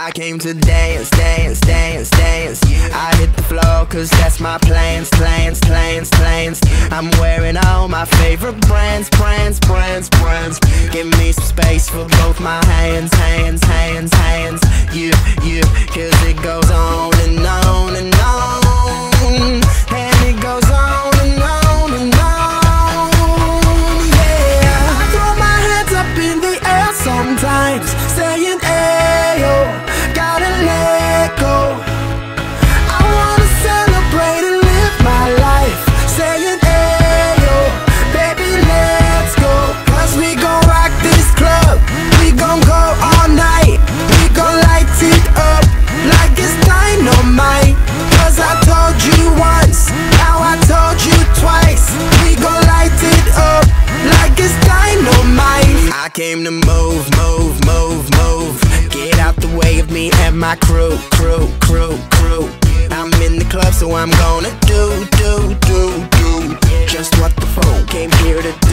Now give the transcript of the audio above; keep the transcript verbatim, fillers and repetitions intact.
I came to dance, dance, dance, dance. I hit the floor cause that's my plans, plans, plans, plans. I'm wearing all my favorite brands, brands, brands, brands. Give me some space for both my hands, hands, hands, hands. You, you, cause it goes on and on and on. And it goes on and on and on. Yeah, I throw my hands up in the air sometimes, saying ayo, gotta let go. I wanna celebrate and live my life, saying ayo, baby let's go. Cause we gon' rock this club, we gon' go all night. We gon' light it up like it's dynamite. Cause I told you once, now I told you twice. We gon' light it up like it's dynamite. I came to move, move, move, move. Get out the way of me and my crew, crew, crew, crew. I'm in the club so I'm gonna do, do, do, do just what the phone came here to do.